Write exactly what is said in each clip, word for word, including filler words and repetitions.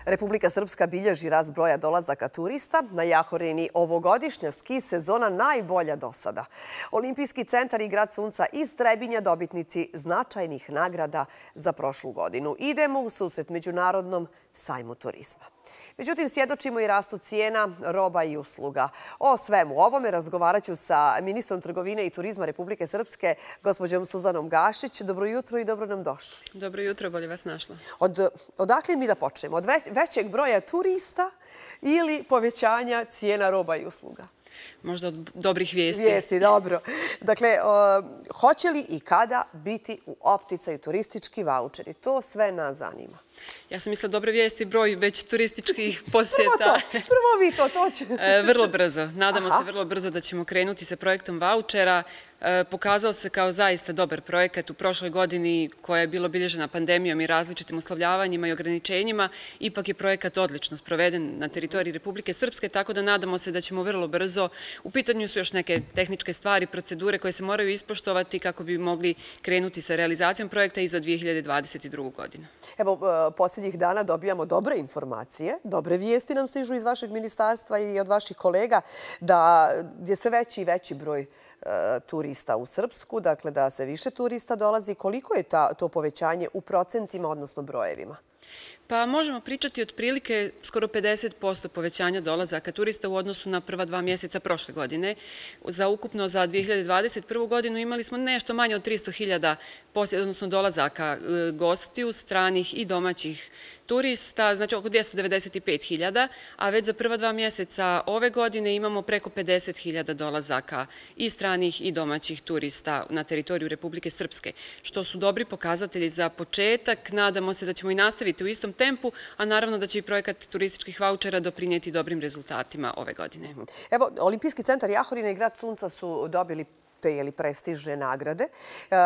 Republika Srpska bilježi rast broja dolazaka turista. Na Jahorini ovogodišnja ski sezona najbolja do sada. Olimpijski centar i grad Sunca iz Trebinja dobitnici značajnih nagrada za prošlu godinu. Idemo u susret Međunarodnom sajmu turizma. Međutim, svjedočimo i rastu cijena roba i usluga. O svemu ovome razgovarat ću sa ministrom trgovine i turizma Republike Srpske, gospođom Suzanom Gašić. Dobro jutro i dobro nam došli. Dobro jutro, bolje vas našla. Od, odakle mi da počnemo? Od već, većeg broja turista ili povećanja cijena roba i usluga? Možda od dobrih vijesti. Vijesti, dobro. Dakle, o, hoće li i kada biti u opticaju turistički vaučeri? To sve nas zanima. Ja sam mislila dobre vijesti, broj već turističkih posjeta. Prvo to, prvo vi to, to će. E, vrlo brzo. Nadamo Aha. se vrlo brzo da ćemo krenuti sa projektom vaučera. E, pokazao se kao zaista dobar projekat u prošloj godini koja je bila obilježena pandemijom i različitim uslovljavanjima i ograničenjima. Ipak je projekat odlično sproveden na teritoriji Republike Srpske, tako da nadamo se da ćemo vrlo brzo. U pitanju su još neke tehničke stvari, procedure koje se moraju ispoštovati kako bi mogli krenuti sa realizacijom projekta i za dvije hiljade dvadeset drugu. godinu. Evo, posljednjih dana dobijamo dobre informacije, dobre vijesti nam stižu iz vašeg ministarstva i od vaših kolega da je sve veći i veći broj turista u Srpsku, dakle da se više turista dolazi. Koliko je ta, to povećanje u procentima, odnosno brojevima? Pa možemo pričati otprilike skoro pedeset posto povećanja dolazaka turista u odnosu na prva dva mjeseca prošle godine. Za ukupno za dvije hiljade dvadeset prvu. godinu imali smo nešto manje od tristo hiljada odnosno dolazaka gostiju, stranih i domaćih turista, znači oko dvjesto devedeset pet hiljada, a već za prva dva mjeseca ove godine imamo preko pedeset hiljada dolazaka i stranih i domaćih turista na teritoriju Republike Srpske, što su dobri pokazatelji za početak. Nadamo se da ćemo i nastaviti u istom tempu, a naravno da će i projekat turističkih vaučera doprinijeti dobrim rezultatima ove godine. Evo, Olimpijski centar Jahorina i grad Sunca su dobili te jeli prestižne nagrade e,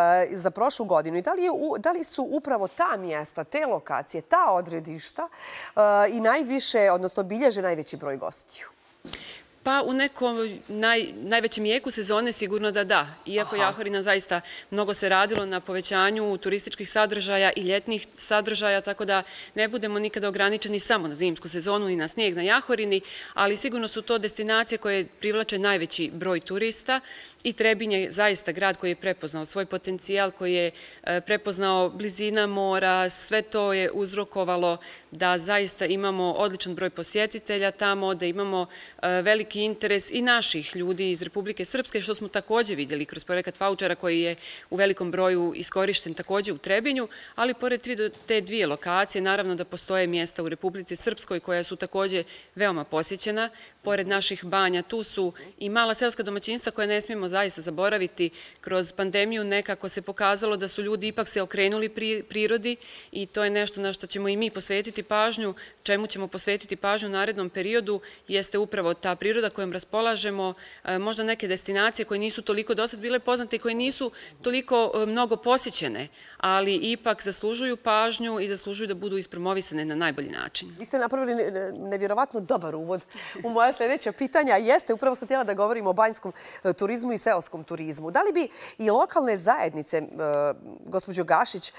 za prošlu godinu. I da li, je, da li su upravo ta mjesta, te lokacije, ta odredišta e, i najviše, odnosno bilježe najveći broj gostiju? Pa u nekom naj, najvećem jeku sezone sigurno da da. Iako Aha. Jahorina zaista mnogo se radilo na povećanju turističkih sadržaja i ljetnih sadržaja, tako da ne budemo nikada ograničeni samo na zimsku sezonu i na snijeg na Jahorini, ali sigurno su to destinacije koje privlače najveći broj turista i Trebinje je zaista grad koji je prepoznao svoj potencijal, koji je prepoznao blizina mora, sve to je uzrokovalo da zaista imamo odličan broj posjetitelja tamo, da imamo veliki interes i naših ljudi iz Republike Srpske, što smo također vidjeli kroz projekat vaučera koji je u velikom broju iskorišten također u Trebinju, ali pored te dvije lokacije, naravno da postoje mjesta u Republici Srpskoj koja su također veoma posjećena. Pored naših banja tu su i mala seoska domaćinstva koje ne smijemo zaista zaboraviti. Kroz pandemiju nekako se pokazalo da su ljudi ipak se okrenuli prirodi i to je nešto na što ćemo i mi posvetiti pažnju, čemu ćemo posvetiti pažnju u narednom periodu, jeste upravo ta priroda kojom raspolažemo, možda neke destinacije koje nisu toliko dosad bile poznate i koje nisu toliko mnogo posjećene, ali ipak zaslužuju pažnju i zaslužuju da budu ispromovisane na najbolji način. Vi ste napravili nevjerovatno dobar uvod u moja sljedeća pitanja. Jeste, upravo sam htjela da govorimo o banjskom turizmu i seoskom turizmu. Da li bi i lokalne zajednice, gospođo Gašić,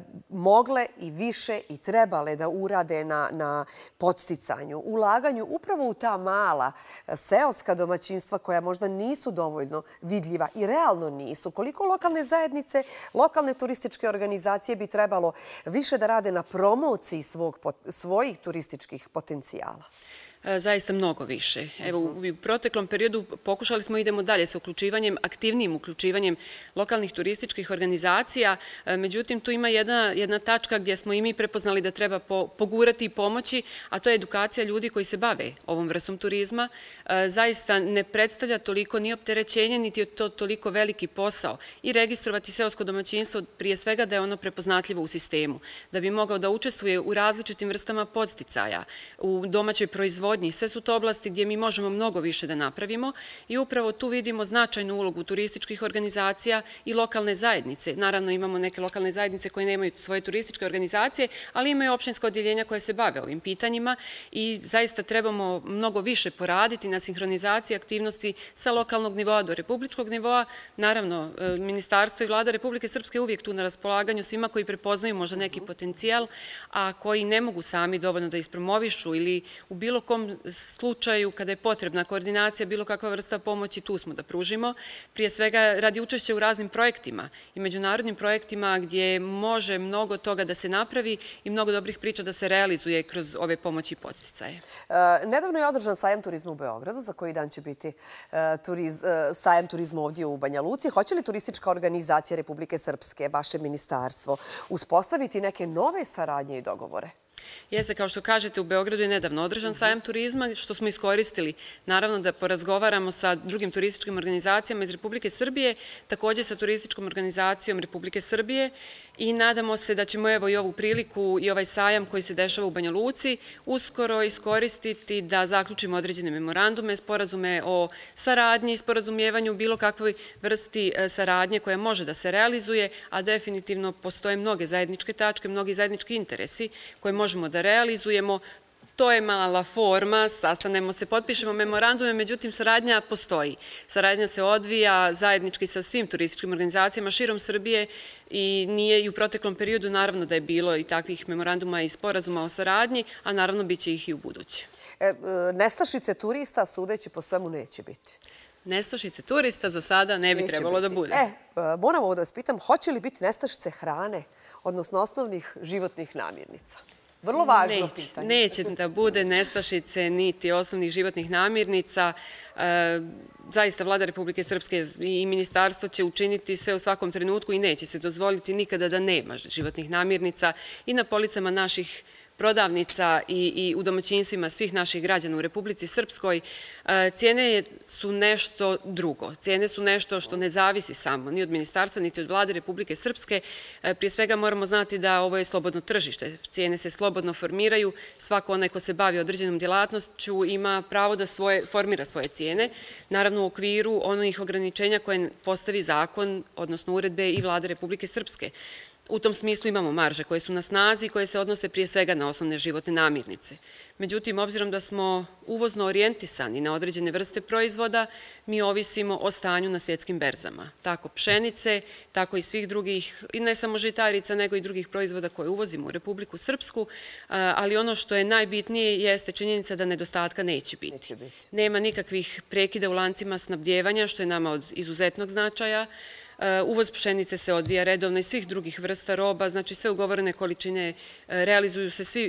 mogle i više i trebale da urade na, na podsticanju, ulaganju upravo u ta mala seoska domaćinstva koja možda nisu dovoljno vidljiva i realno nisu? Koliko lokalne zajednice, lokalne turističke organizacije bi trebalo više da rade na promociji svog, svojih turističkih potencijala? Zaista mnogo više. Evo, u proteklom periodu pokušali smo idemo dalje sa uključivanjem, aktivnijim uključivanjem lokalnih turističkih organizacija. Međutim, tu ima jedna, jedna tačka gdje smo i mi prepoznali da treba po, pogurati i pomoći, a to je edukacija ljudi koji se bave ovom vrstom turizma. Zaista ne predstavlja toliko ni opterećenje, niti je to toliko veliki posao. I registrovati seosko domaćinstvo prije svega da je ono prepoznatljivo u sistemu, da bi mogao da učestvuje u različitim vrstama podsticaja, u domaćoj proizvodnji, proizvodnji. Sve su to oblasti gdje mi možemo mnogo više da napravimo i upravo tu vidimo značajnu ulogu turističkih organizacija i lokalne zajednice. Naravno, imamo neke lokalne zajednice koje nemaju svoje turističke organizacije, ali imaju opštinska odjeljenja koje se bave ovim pitanjima i zaista trebamo mnogo više poraditi na sinhronizaciji aktivnosti sa lokalnog nivoa do republičkog nivoa. Naravno, Ministarstvo i Vlada Republike Srpske uvijek tu na raspolaganju svima koji prepoznaju možda neki potencijal, a koji ne mogu sami dovoljno da ispromovišu ili u bilo kom slučaju kada je potrebna koordinacija, bilo kakva vrsta pomoći, tu smo da pružimo. Prije svega radi učešća u raznim projektima i međunarodnim projektima gdje može mnogo toga da se napravi i mnogo dobrih priča da se realizuje kroz ove pomoći i podsticaje. Nedavno je održan sajam turizma u Beogradu, za koji dan će biti sajam turizma ovdje u Banja Luci. Hoće li turistička organizacija Republike Srpske, vaše ministarstvo, uspostaviti neke nove saradnje i dogovore? Jeste, kao što kažete, u Beogradu je nedavno održan sajam turizma, što smo iskoristili, naravno, da porazgovaramo sa drugim turističkim organizacijama iz Republike Srbije, također sa turističkom organizacijom Republike Srbije i nadamo se da ćemo evo i ovu priliku i ovaj sajam koji se dešava u Banja Luci uskoro iskoristiti da zaključimo određene memorandume, sporazume o saradnji i sporazumijevanju bilo kakvoj vrsti saradnje koja može da se realizuje, a definitivno postoje mnoge zajedničke tačke, mnogi zajednički interesi koje možemo da realizujemo. To je mala forma, sastanemo se, potpišemo memorandume, međutim saradnja postoji. Saradnja se odvija zajednički sa svim turističkim organizacijama širom Srbije i nije i u proteklom periodu naravno da je bilo i takvih memoranduma i sporazuma o saradnji, a naravno bit će ih i u buduće. Nestašice turista, sudeći po svemu, neće biti. Nestašice turista za sada ne bi trebalo da bude. E, moram ovo da vas pitam, hoće li biti nestašice hrane, odnosno osnovnih životnih namirnica? Vrlo važno pitanje. Neće da bude nestašice niti osnovnih životnih namirnica. Zaista Vlada Republike Srpske i ministarstvo će učiniti sve u svakom trenutku i neće se dozvoliti nikada da nema životnih namirnica i na policama naših prodavnica i u domaćinstvima svih naših građana u Republici Srpskoj. Cijene su nešto drugo. Cijene su nešto što ne zavisi samo ni od ministarstva, niti od Vlade Republike Srpske. Prije svega moramo znati da ovo je slobodno tržište. Cijene se slobodno formiraju. Svako onaj ko se bavi određenom djelatnošću ima pravo da formira svoje cijene. Naravno u okviru onih ograničenja koje postavi zakon, odnosno uredbe i Vlade Republike Srpske. U tom smislu imamo marže koje su na snazi i koje se odnose prije svega na osnovne životne namirnice. Međutim, obzirom da smo uvozno orijentisani na određene vrste proizvoda, mi ovisimo o stanju na svjetskim berzama. Tako pšenice, tako i svih drugih, i ne samo žitarica, nego i drugih proizvoda koje uvozimo u Republiku Srpsku, ali ono što je najbitnije jeste činjenica da nedostatka neće biti. Nema nikakvih prekida u lancima snabdjevanja, što je nama od izuzetnog značaja. Uvoz pšenice se odvija redovno i svih drugih vrsta roba, znači sve ugovorene količine realizuju se, svi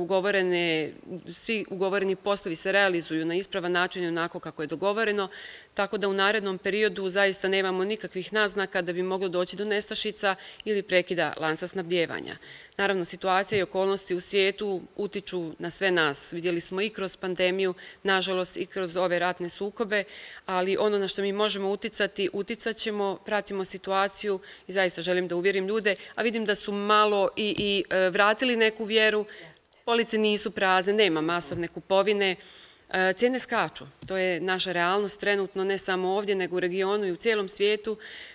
ugovoreni poslovi se realizuju na ispravan način i onako kako je dogovoreno, tako da u narednom periodu zaista nemamo nikakvih naznaka da bi moglo doći do nestašica ili prekida lanca snabdjevanja. Naravno, situacija i okolnosti u svijetu utiču na sve nas. Vidjeli smo i kroz pandemiju, nažalost i kroz ove ratne sukobe, ali ono na što mi možemo uticati, uticat ćemo, pratimo situaciju i zaista želim da uvjerim ljude, a vidim da su malo i vratili neku vjeru. Police nisu prazne, nema masovne kupovine. Cijene skaču. To je naša realnost trenutno, ne samo ovdje, nego u regionu i u cijelom svijetu.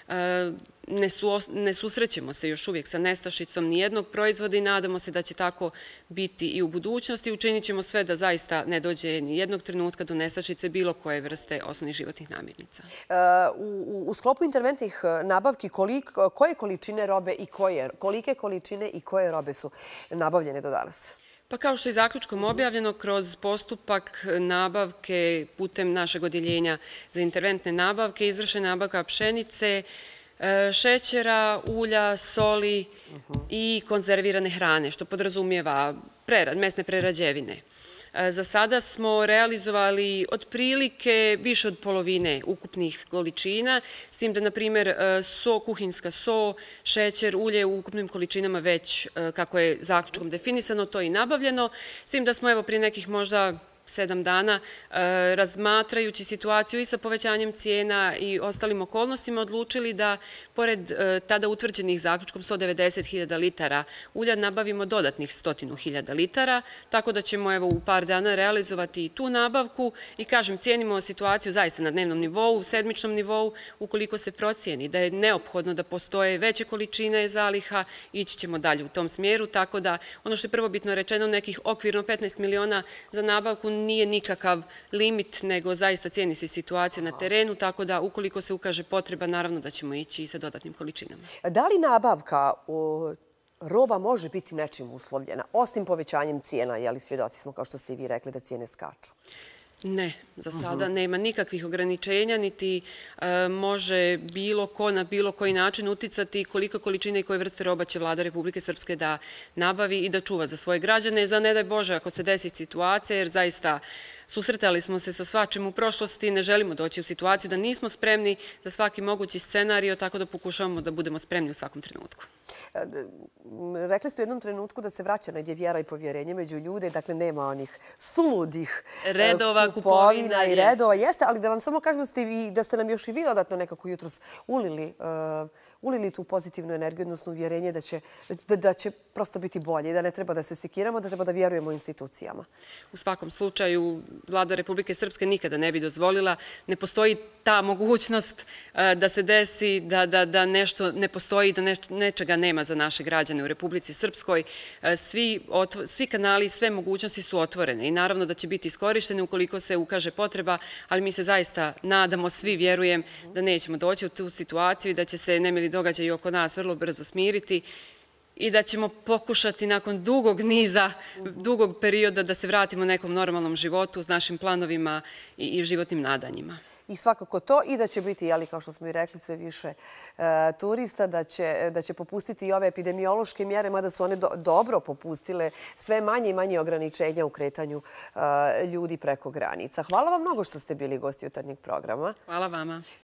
Ne susrećemo se još uvijek sa nestašicom nijednog proizvoda i nadamo se da će tako biti i u budućnosti. Učinit ćemo sve da zaista ne dođe nijednog trenutka do nestašice bilo koje vrste osnovnih životnih namirnica. U sklopu interventnih nabavki koje količine robe i kolike količine i koje robe su nabavljene do danas? Pa kao što je zaključkom objavljeno, kroz postupak nabavke putem našeg odjeljenja za interventne nabavke izvršena nabavka pšenice, šećera, ulja, soli i konzervirane hrane, što podrazumijeva mesne prerađevine. Za sada smo realizovali otprilike više od polovine ukupnih količina, s tim da, na primjer, so, kuhinska so, šećer, ulje u ukupnim količinama već, kako je zaključkom definisano, to je i nabavljeno, s tim da smo evo prije nekih možda sedam dana, razmatrajući situaciju i sa povećanjem cijena i ostalim okolnostima, odlučili da, pored tada utvrđenih zaključkom sto devedeset hiljada litara ulja, nabavimo dodatnih sto hiljada litara, tako da ćemo evo u par dana realizovati i tu nabavku i kažem, cijenimo situaciju zaista na dnevnom nivou, sedmičnom nivou, ukoliko se procijeni da je neophodno da postoje veće količine zaliha, ići ćemo dalje u tom smjeru, tako da ono što je prvobitno rečeno, nekih okvirno petnaest miliona za nabavku nije nikakav limit, nego zaista cijeni se situacija na terenu, tako da ukoliko se ukaže potreba, naravno da ćemo ići i sa dodatnim količinama. Da li nabavka roba može biti nečim uslovljena, osim povećanjem cijena, jeli svjedoci smo, kao što ste i vi rekli, da cijene skaču? Ne, za sada nema nikakvih ograničenja, niti može bilo ko na bilo koji način uticati koliko količine i koje vrste roba će vlada Republike Srpske da nabavi i da čuva za svoje građane. Za ne daj Bože ako se desi situacija, jer zaista susretali smo se sa svačim u prošlosti, ne želimo doći u situaciju da nismo spremni za svaki mogući scenario, tako da pokušavamo da budemo spremni u svakom trenutku. Rekli ste u jednom trenutku da se vraća negdje vjera i povjerenje među ljude, dakle nema onih suludih redova, kupovina i redova. Jeste, ali da vam samo kažem da ste nam još i vi dodatno nekako jutros ulili ulili tu pozitivnu energiju, odnosno uvjerenje da će prosto biti bolje i da ne treba da se sekiramo, da treba da vjerujemo institucijama. U svakom slučaju, vlada Republike Srpske nikada ne bi dozvolila. Ne postoji ta mogućnost da se desi, da nešto ne postoji, da nečega nema za naše građane u Republici Srpskoj. Svi kanali, sve mogućnosti su otvorene i naravno da će biti iskorištene ukoliko se ukaže potreba, ali mi se zaista nadamo, svi vjerujem da nećemo doći u tu situaciju i da će se nemili događaji oko nas vrlo brzo smiriti i da ćemo pokušati nakon dugog niza, dugog perioda da se vratimo nekom normalnom životu s našim planovima i životnim nadanjima. I svakako to i da će biti, kao što smo i rekli, sve više turista, da će popustiti i ove epidemiološke mjere, mada su one dobro popustile, sve manje i manje ograničenja u kretanju ljudi preko granica. Hvala vam mnogo što ste bili gosti jutarnjeg programa. Hvala vama.